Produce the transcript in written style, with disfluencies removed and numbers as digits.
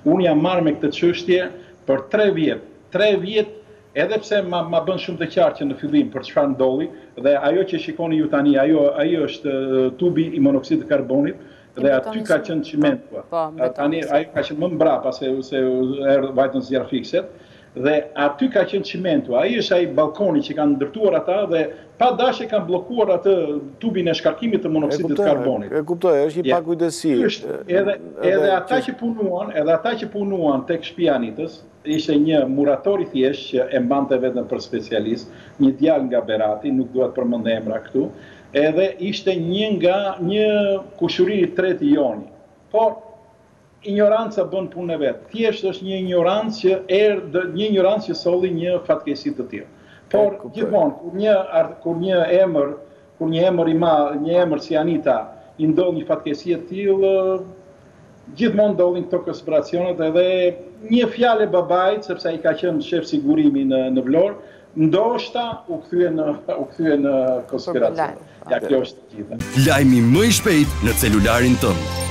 Unë jam marrë me këtë çështje për 3 vjet. 3 vjet, edhe pse ma bën shumë të qartë që në fillim për çfarë ndolli, dhe ajo që shikoni ju tani, ajo është tubi i monoksidit të karbonit, dhe aty ka qenë çimento. Tani ajo ka qenë më mbrapa se vajtën zjarr fikset, dhe aty ka qenë çimento. Ai është ai ballkoni që kanë ndërtuar ata dhe pa dashje kanë bllokuar atë tubin e shkarkimit të monoksidit të karbonit. E kuptoj, është një pakujdesi. Edhe ata që punuan tek shtëpia Anitës, ishte një murator i thjesht që e mbante vetëm për specialist, një djalë nga Berati, nuk duhet përmend emra këtu, edhe ishte një kushuri i tretë i Joni. Por ignoranca bën punën e vet. Thjesht është një ignorancë që solli një fatkeqësi të tillë. Por gjithmonë kur një emër si Anita i ndodh një fatkeqësi e tillë, gjithmonë ndodhin këto konspiracionet, edhe një fjalë babait, sepse ai ka qenë shef sigurimi në Vlorë, ndoshta u kthye në konspiracion. Ja, kjo është gjithë. Lajmi më i shpejt në celularin tënd.